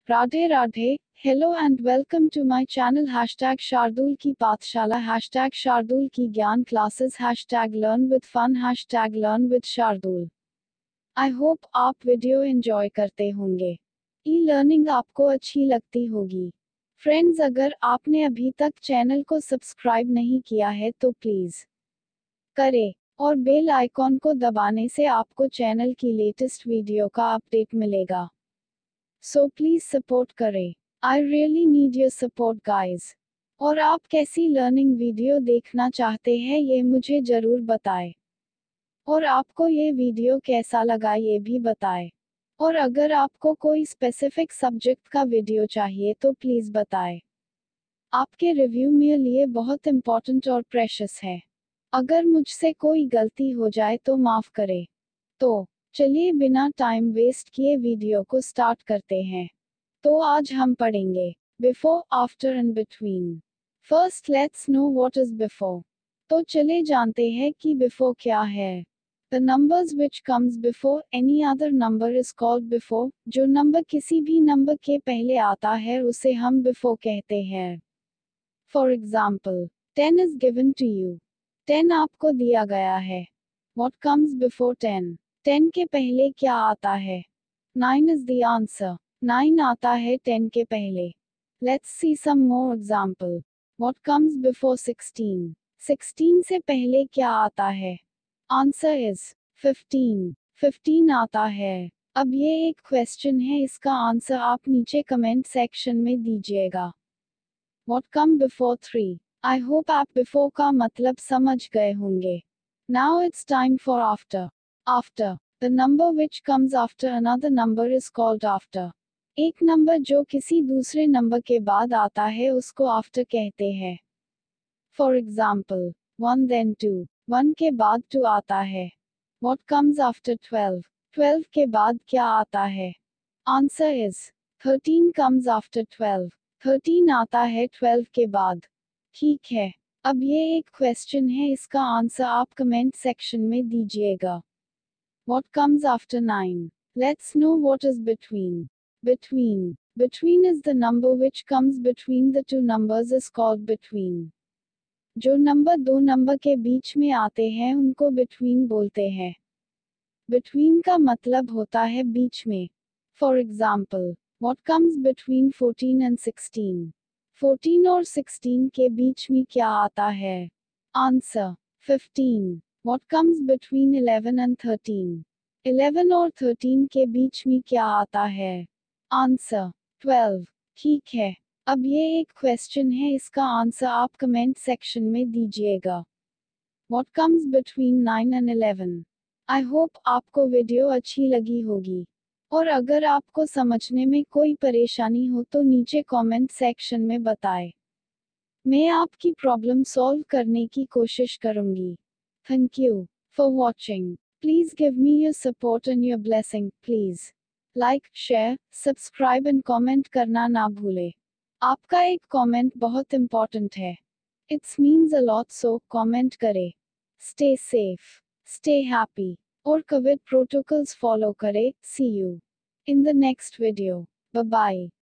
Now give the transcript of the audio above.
Radhe Radhe, hello and welcome to my channel hashtag Shardul की पाठशाला hashtag Shardul की ज्ञान classes hashtag learn with fun hashtag learn with Shardul. I hope आप video enjoy करते होंगे। ई लर्निंग आपको अच्छी लगती होगी। फ्रेंड्स, अगर आपने अभी तक चैनल को सब्सक्राइब नहीं किया है तो प्लीज़ करें और बेल आइकॉन को दबाने से आपको चैनल की लेटेस्ट वीडियो का अपडेट मिलेगा। सो प्लीज सपोर्ट करें। I really need your support guys. और आप कैसी लर्निंग वीडियो देखना चाहते हैं ये मुझे जरूर बताएं। और आपको ये वीडियो कैसा लगा ये भी बताएं। और अगर आपको कोई स्पेसिफिक सब्जेक्ट का वीडियो चाहिए तो प्लीज बताएं। आपके रिव्यू मेरे लिए बहुत इंपॉर्टेंट और प्रेशियस है। अगर मुझसे कोई गलती हो जाए तो माफ करें। तो चलिए बिना टाइम वेस्ट किए वीडियो को स्टार्ट करते हैं। तो आज हम पढ़ेंगे before, after and between. First let's know what is before. तो चले जानते हैं कि बिफोर क्या है। The numbers which comes before any other number is called before. जो नंबर किसी भी नंबर के पहले आता है उसे हम बिफोर कहते हैं। For example, 10 is given to you. 10 आपको दिया गया है। What comes before 10? 10 के पहले क्या आता है? 9 is the answer. 9 आता है 10 के पहले। Let's see some more example. What comes before 16? 16 से पहले क्या आता है? Answer is 15. 15 आता है। अब ये एक क्वेश्चन है, इसका आंसर आप नीचे कमेंट सेक्शन में दीजिएगा। What come before 3? I hope आप before का मतलब समझ गए होंगे। Now it's time for after. After. The number which comes after another number is called after. एक नंबर जो किसी दूसरे नंबर के बाद आता है उसको after कहते हैं। For example, 1 then 2. 1 के बाद 2 आता है। What comes after 12? 12 के बाद क्या आता है? Answer is 13 comes after 12. 13 आता है 12 के बाद। ठीक है, अब ये एक क्वेश्चन है, इसका आंसर आप कमेंट सेक्शन में दीजिएगा। What comes after 9? Let's know what is between. Between. Between is the number which comes between the two numbers is called between. जो नंबर दो नंबर के बीच में आते हैं उनको between बोलते हैं। Between का मतलब होता है बीच में। For example, what comes between 14 and 16? 14 और 16 के बीच में क्या आता है? Answer: 15. What comes between 11 and 13? 11 और 13 के बीच में क्या आता है? Answer: 12. ठीक है, अब ये एक क्वेश्चन है, इसका आंसर आप कमेंट सेक्शन में दीजिएगा। What comes between 9 and 11? I hope आपको वीडियो अच्छी लगी होगी। और अगर आपको समझने में कोई परेशानी हो तो नीचे कमेंट सेक्शन में बताएं। मैं आपकी प्रॉब्लम सॉल्व करने की कोशिश करूंगी। Thank you for watching. Please give me your support and your blessing please. Like, share, subscribe and comment करना ना भूले। आपका एक कमेंट बहुत इंपॉर्टेंट है। It's means a lot, so comment करें। स्टे सेफ, स्टे हैप्पी और कोविड प्रोटोकॉल्स फॉलो करें। See you in the next video. Bye bye.